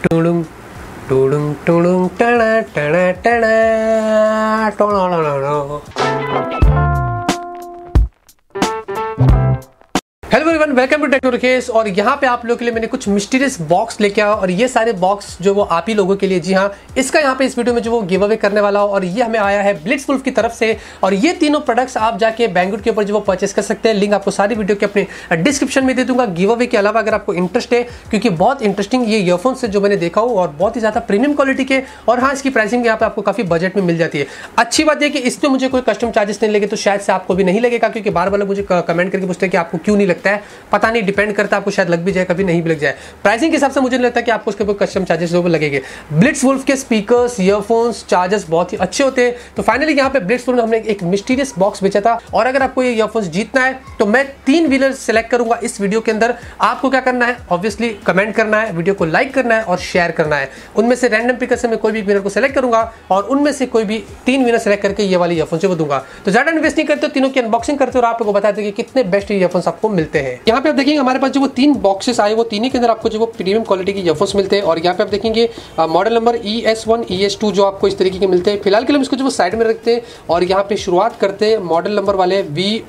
टुडुम टुडुम टुडुम टना टना टना टोना। Hello everyone, welcome to tech case. और यहाँ पे आप लोगों के लिए मैंने कुछ मिस्टीरियस बॉक्स लेके आया और ये सारे बॉक्स जो वो आप ही लोगों के लिए, जी हाँ, इसका यहाँ पे इस वीडियो में जो वो गिव अवे करने वाला हो और ये हमें आया है ब्लिट्जवुल्फ की तरफ से। और ये तीनों प्रोडक्ट्स आप जाके बैंगलुरु के ऊपर जो वो परचेस कर सकते हैं। लिंक आपको सारी वीडियो के अपने डिस्क्रिप्शन में दे दूंगा। गिव अवे के अलावा अगर आपको इंटरेस्ट है, क्योंकि बहुत इंटरेस्टिंग ये ईयरफोन से जो मैंने देखा हो और बहुत ही ज्यादा प्रीमियम क्वालिटी के, और हाँ, इसकी प्राइसिंग यहाँ पे आपको काफी बजट में मिल जाती है। अच्छी बात है कि इसमें मुझे कोई कस्टम चार्जेस नहीं लगे, तो शायद से आपको भी नहीं लगेगा, क्योंकि बार बार मुझे कमेंट करके पूछते हैं कि आपको क्यों नहीं लगता है। पता नहीं, डिपेंड करता है, आपको शायद लग भी जाए, कभी नहीं भी लग जाए। प्राइसिंग के हिसाब से मुझे नहीं लगता कि आपको उसके ऊपर कस्टम चार्जेस जो लगेंगे। ब्लिट्जवुल्फ के स्पीकर्स, ईयरफोन्स, चार्जर्स बहुत ही अच्छे होते हैं। तो फाइनली यहाँ पे ब्लिट्जवुल्फ ने हमने एक मिस्टीरियस बॉक्स बेचा था। और अगर आपको ये ईयरफोन्स जीतना है तो मैं 3 विनर सेलेक्ट करूंगा इस वीडियो के अंदर। आपको क्या करना है, ऑब्वियसली कमेंट करना है, वीडियो को लाइक करना है और शेयर करना है। उनमें से रैंडम पिकर से मैं कोई भी विनर को सेलेक्ट करूंगा और उनमें से कोई भी 3 विनर सेलेक्ट करके ये वाले ईयरफोन्स को दूंगा। तो ज्यादा इन्वेस्ट नहीं करते, तीनों की अनबॉक्सिंग करते और आप लोगों को बताते कि कितने बेस्ट ईयरफोन्स आपको मिलते हैं। यहाँ पे आप देखेंगे हमारे पास जो वो 3 बॉक्सेस आए, वो तीनों के अंदर आपको जो वो प्रीमियम क्वालिटी के ईयरफोन्स मिलते हैं। और यहाँ पे आप देखेंगे मॉडल नंबर ES1 ES2 जो आपको इस तरीके के मिलते हैं। फिलहाल के लिए हम इसको जो वो साइड में रखते हैं और यहाँ पे शुरुआत करते हैं मॉडल नंबर वाले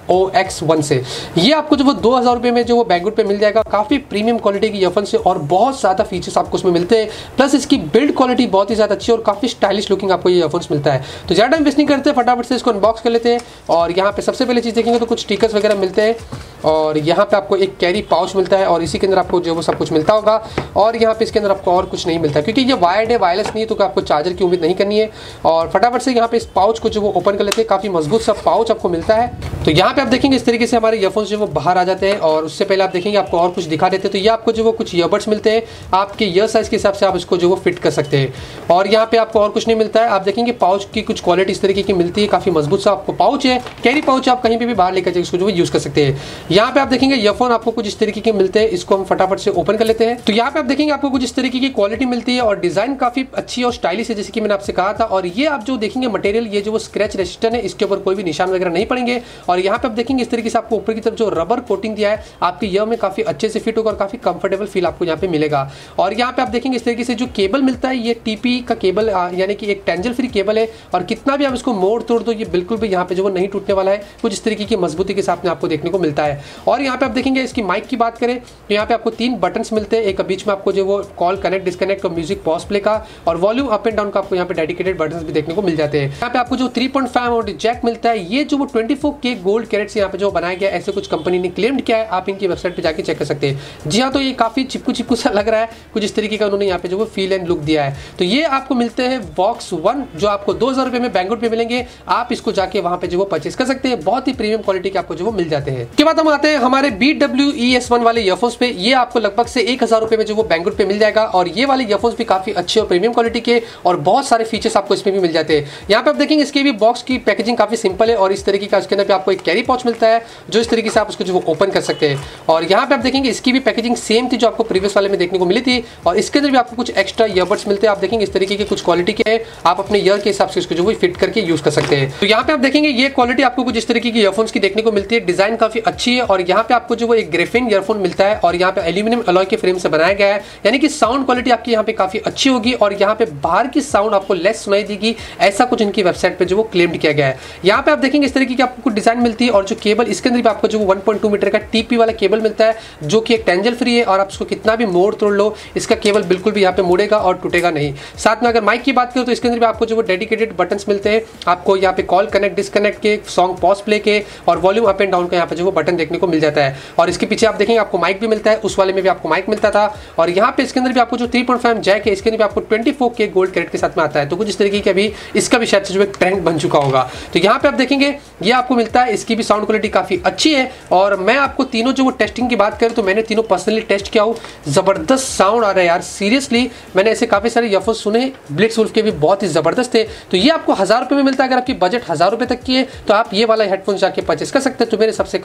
VOX1 से। ये आपको जो वो 2000 रुपए में जो वो बैंगलुरु पे मिल जाएगा। काफी प्रीमियम क्वालिटी के ईयरफोन से और बहुत ज्यादा फीचर्स आपको उसमें मिलते हैं। प्लस इसकी बिल्ड क्वालिटी बहुत ही ज्यादा अच्छी और काफी स्टाइलिश लुकिंग आपको ये ईयरफोन्स मिलता है। तो ज्यादा इन्वेस्ट नहीं करते, फटाफट से इसको अनबॉक्स कर लेते हैं। और यहाँ पे सबसे पहले चीज देखेंगे तो कुछ स्टिकर्स वगैरह मिलते हैं और यहाँ पे आपको एक कैरी पाउच मिलता है और इसी के अंदर आपको जो वो सब कुछ मिलता होगा। और यहाँ पे इसके अंदर आपको और कुछ नहीं मिलता क्योंकि ये वायर्ड है, वायरलेस नहीं है, तो आपको चार्जर की उम्मीद नहीं करनी है। और फटाफट से यहाँ पे इस पाउच को जो वो ओपन कर लेते हैं। काफी मजबूत सा पाउच आपको मिलता है। तो यहाँ पे आप देखेंगे इस तरीके से हमारे ईयरफोन्स जो वो बाहर आ जाते हैं। और उससे पहले आप देखेंगे आपको और कुछ दिखा देते हैं। तो ये आपको जो वो कुछ ईयरबड्स मिलते हैं, आपके ईयर साइज के हिसाब से आप इसको जो वो फिट कर सकते हैं। और यहाँ पे आपको और कुछ नहीं मिलता है। आप देखेंगे पाउच की कुछ क्वालिटी इस तरीके की मिलती है, काफी मजबूत सा आपको पाउच है, कैरी पाउच। आप कहीं भी बाहर लेकर जाकर इसको जो वो यूज कर सकते हैं। यहाँ पे आप देखेंगे ईयरफोन आपको कुछ इस तरीके के मिलते हैं। इसको हम फटाफट से ओपन कर लेते हैं। तो यहाँ पे आप देखेंगे आपको कुछ इस तरीके की क्वालिटी मिलती है और डिजाइन काफी अच्छी और स्टाइलिश है, जैसे कि मैंने आपसे कहा था। और ये आप जो देखेंगे मटेरियल, ये जो वो स्क्रैच रेजिस्टेंट है, इसके ऊपर कोई भी निशान वगैरह नहीं पड़ेंगे। और यहाँ पे आप देखेंगे इस तरीके से आपको ऊपर की तरफ जो रबर कोटिंग दिया है, आपके ईयर में काफी अच्छे से फिट होगा और काफी कंफर्टेबल फील आपको यहाँ पे मिलेगा। और यहाँ पे आप देखेंगे इस तरीके से जो केबल मिलता है, ये TP का केबल यानी कि एक टेंजल फ्री केबल है। और कितना भी आप इसको मोड़ तोड़ दो, ये बिल्कुल भी यहाँ पे जो वो नहीं टूटने वाला है। कुछ इस तरीके की मजबूती के साथ में आपको देखने को मिलता है। और यहाँ पे आप देखेंगे इसकी माइक की बात करें तो यहाँ पे आपको 3 बटन्स मिलते हैं। एक बीच में आपको जो वो कॉल कनेक्ट डिस्कनेक्ट और म्यूजिक पॉज प्ले का, और वॉल्यूम अप एंड डाउन का आपको यहाँ पे डेडिकेटेड बटन्स भी देखने को मिल जाते हैं। यहाँ पे आपको जो 3.5 और जैक मिलता है। ये जो वो 24K गोल्ड कैरेट से यहाँ पे जो बनाया गया, ऐसे कुछ कंपनी ने क्लेम्ड किया है। आप इनकी वेबसाइट पे जाके चेक कर सकते हैं। जी हाँ, तो ये काफी चिपकू सा लग रहा है, कुछ इस तरीके का उन्होंने यहाँ पे जो वो फील एंड लुक दिया है। तो ये आपको मिलते हैं VOX1, जो आपको 2000 रुपए में बैंगलुरु पे मिलेंगे। आप इसको जाके वहां पे जो वो परचेस कर सकते हैं। बहुत ही प्रीमियम क्वालिटी के आपको जो वो मिल जाते हैं। उसके बाद हम आते हैं हमारे BWES1 वाले ईयरफोन्स पे। ये आपको लगभग से 1000 रुपए में जो वो बैंगलुरु पे मिल जाएगा। और ये वाले ईयरफोन्स भी काफी अच्छे और प्रीमियम क्वालिटी के और बहुत सारे फीचर्स आपको इसमें भी मिल जाते हैं। यहाँ पे आप देखेंगे इसके भी बॉक्स की पैकेजिंग काफी सिंपल है और इस तरीके का इसके अंदर पे आपको एक कैरी पाउच मिलता है, जो इस तरीके से आप उसको जो वो ओपन कर सकते हैं। और यहाँ पे आप देखेंगे इसकी भी पैकेजिंग सेम थी जो आपको प्रीवियस वाले में देखने को मिली थी। और इसके अंदर भी आपको कुछ एक्स्ट्रा ईयरबड्स मिलते हैं। आप देखेंगे इस तरीके के कुछ क्वालिटी के, आप अपने ईयर के हिसाब से इसको जो वो फिट करके यूज कर सकते हैं। तो यहाँ पे आप देखेंगे ये क्वालिटी आपको कुछ इस तरीके की ईयरफोन्स की देखने को मिलती है। डिजाइन काफी अच्छी है। और यहाँ पे आपको जो वो एक ग्रेफिन ईयरफोन मिलता है और यहाँ पे एल्यूमिनियम अलॉय के फ्रेम से बनाया गया है, यानी कि साउंड क्वालिटी आपकी यहाँ पे काफी अच्छी होगी। और यहाँ पे बाहर की साउंड आपको लेस सुनाई देगी, ऐसा कुछ इनकी वेबसाइट पे जो वो क्लेम्ड किया गया है। यहाँ पे आप देखेंगे इस तरीके की आपको कुछ डिजाइन मिलती है। और जो केबल, इसके अंदर भी आपको जो 1.2 मीटर का TP वाला केबल मिलता है, जो कि एक टेंजल फ्री है। और आप इसको कितना भी मोड़ तोड़ लो, इसका केबल बिल्कुल भी यहाँ पे मुड़ेगा और टूटेगा नहीं। साथ में अगर माइक की बात करें तो इसके अंदर भी आपको जो वो डेडिकेटेड बटन्स मिलते हैं। आपको यहाँ पे कॉल कनेक्ट डिस्कनेक्ट के, सॉन्ग पॉज प्ले के और वॉल्यूम अप एंड डाउन का यहाँ पे जो वो बटन देखने को मिल जाता है। और इसके पीछे आप देखेंगे आपको माइक भी मिलता है, उस वाले में भी आपको माइक मिलता था। और यहाँ पे इसके अंदर भी आपको जो 3.5 जैक है, इसके अंदर भी आपको 24K गोल्ड कैरेट के साथ में आता है। तो कुछ इस तरीके के अभी इसका भी शायद से जो एक ट्रेंड बन चुका होगा। तो यहाँ पे आप देखेंगे ये आपको मिलता है। इसकी भी साउंड क्वालिटी काफी अच्छी है। और मैं आपको तीनों जो वो टेस्टिंग की बात करें तो मैंने तीनों पर्सनली टेस्ट किया हूँ। जबरदस्त साउंड आ रहा है यार, सीरियसली। मैंने ऐसे काफी सारे ईयरफोन्स सुने, ब्लिट्जवुल्फ के भी बहुत ही जबरदस्त थे। तो ये आपको 1000 रुपए में मिलता है। अगर आपकी बजट 1000 रुपए तक की है तो आप ये वाला हेडफोन जाके परचेस कर सकते हैं। तो मेरे सबसे काफी अच्छा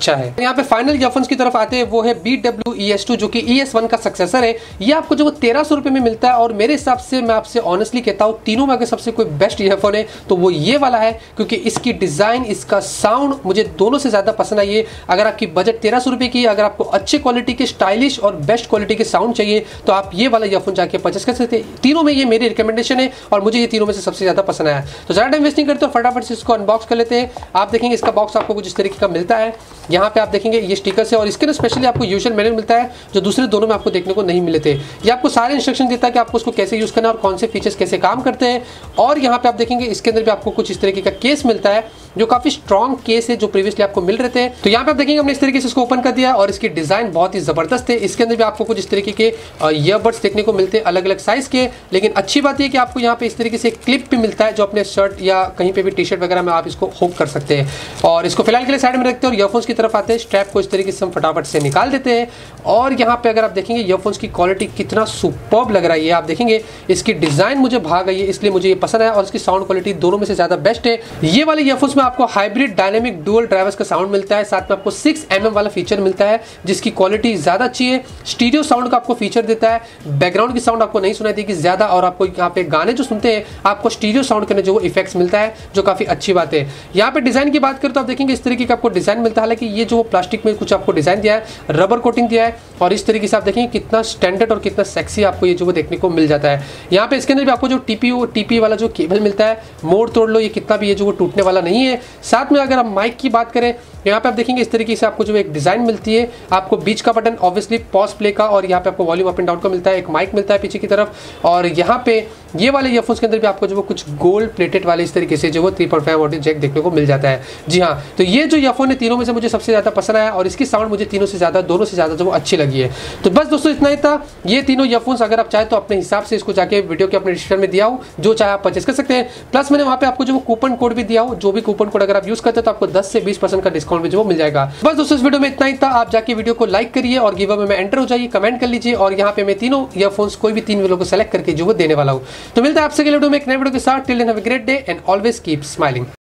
अच्छा है। यहाँ पे फाइनल ईयरफोन्स की तरफ आते हैं, वो है BWES2 जो कि ES1 का सक्सेसर है। ये आपको जो 1300 रुपए में मिलता है और मेरे हिसाब से मैं आपसे ऑनेस्टली कहता हूँ तीनों में अगर सबसे कोई बेस्ट ईयरफोन है तो वो ये वाला है, क्योंकि इसकी डिजाइन, इसका साउंड मुझे दोनों से ज्यादा पसंद आई है। अगर आपकी बजट 1300 रुपए की, अगर आपको अच्छे क्वालिटी के स्टाइलिश और बेस्ट क्वालिटी के साउंड चाहिए तो आप ये वाला ईयरफोन जाके परचेस कर सकते हैं। तीनों में ये मेरी रिकमेंडेशन है और मुझे ये तीनों में से सबसे ज्यादा पसंद आया। तो ज्यादा टाइम वेस्ट नहीं करते, फटाफट से इसको अनबॉक्स कर लेते हैं। आप देखेंगे इसका बॉक्स आपको कुछ इस तरीके का मिलता है। यहाँ पे आप देखेंगे ये स्टिकर्स है और इसके अंदर स्पेशली आपको यूजर मैनुअल मिलता है जो दूसरे दोनों में आपको देखने को नहीं मिले थे। ये आपको सारे इंस्ट्रक्शन देता है कि आपको उसको कैसे यूज करना है और कौन से फीचर्स कैसे काम करते हैं। और यहाँ पे आप देखेंगे इसके अंदर भी आपको कुछ इस तरीके का केस मिलता है जो काफी स्ट्रॉन्ग केस है जो प्रीवियसली आपको मिल रहे थे। तो यहाँ पे आप देखेंगे हमने इस तरीके से इसको ओपन कर दिया और इसकी डिजाइन बहुत ही जबरदस्त है। इसके अंदर भी आपको कुछ इस तरीके के ईयरबड्स देखने को मिलते हैं अलग अलग साइज के, लेकिन अच्छी बात है कि आपको यहाँ पे इस तरीके से क्लिप भी मिलता है जो अपने शर्ट या कहीं पे भी टी शर्ट वगैरह में आप इसको हुक कर सकते हैं। और इसको फिलहाल के लिए साइड में रखते हैं और ईयरफोन्स की तरफ आते हैं। स्ट्रैप को इस तरीके से हम फटाफट से निकाल देते हैं और यहाँ पे अगर आप देखेंगे ईयरफोन्स की क्वालिटी कितना सुपर्ब लग रहा है। आप देखेंगे इसकी डिजाइन मुझे भाग गई है, इसलिए मुझे ये पसंद है और इसकी साउंड क्वालिटी दोनों में से ज्यादा बेस्ट है। ये वाले ईयरफोन्स में आपको हाइब्रिड डायनेमिक डुअल ड्राइवर्स का साउंड मिलता है, साथ में आपको 6mm वाला फीचर मिलता है जिसकी क्वालिटी ज्यादा अच्छी है। स्टीरियो साउंड का आपको फीचर देता है, बैकग्राउंड की साउंड आपको नहीं सुनाई देगी ज्यादा, और आपको यहाँ पे गाने जो सुनते हैं आपको स्टीरियो साउंड करने जो इफेक्ट्स मिलता है जो काफी अच्छी बात है। यहाँ पे डिजाइन की बात करें तो आप देखेंगे इस तरीके का आपको डिजाइन मिलता है। हालांकि ये जो प्लास्टिक में कुछ आपको डिजाइन दिया है, रबर कोटिंग दिया है और इस तरीके से आप देखेंगे कितना स्टैंडर्ड और कितना सेक्सी आपको ये जो देखने को मिल जाता है। यहाँ पे इसके अंदर भी आपको जो टीपी वाला जो केबल मिलता है, मोड़ तोड़ लो ये कितना भी ये जो टूटने वाला नहीं है। साथ में अगर हम माइक की बात करें, यहाँ पे आप देखेंगे इस तरीके से आपको जो एक डिजाइन मिलती है, आपको बीच का बटन ऑब्वियसली पॉज प्ले का, और यहाँ पे आपको वॉल्यूम अप एंड डाउन का मिलता है, एक माइक मिलता है पीछे की तरफ। और यहाँ पे ये वाले ईयरफोन्स के अंदर भी आपको जो कुछ गोल्ड प्लेटेड वाले इस तरीके से जो 3.5 ऑडियो जैक देखने को मिल जाता है। जी हाँ, तो ये जो ईयरफोन है तीनों में से मुझे सबसे ज्यादा पसंद आया और इसकी साउंड मुझे तीनों से ज्यादा, दोनों से ज्यादा जो अच्छी लगी है। तो बस दोस्तों इतना ही था। ये तीनों ईयरफोन्स अगर आप चाहे तो अपने हिसाब से इसको जाके वीडियो के अपने डिस्क्रिप्शन में दिया हो, जो चाहे आप परचेस कर सकते हैं। प्लस मैंने वहाँ पे आपको जो कूपन कोड भी दिया हो, जो भी कूपन कोड अगर आप यूज करते हैं तो आपको 10 से 20% का डिस्काउंट भी जो मिल जाएगा। बस दोस्तों इस वीडियो में इतना ही था। आप जाके वीडियो को लाइक करिए और गिव अवे में एंटर हो जाइए, कमेंट कर लीजिए और यहाँ पे मैं तीनों ईयरफोन्स कोई भी 3 वीडियो को सेलेक्ट करके जो वो देने वाला हूँ। तो मिलता है आपसे अगले वीडियो में एक नए वीडियो के साथ। Till then have a great day and always keep smiling.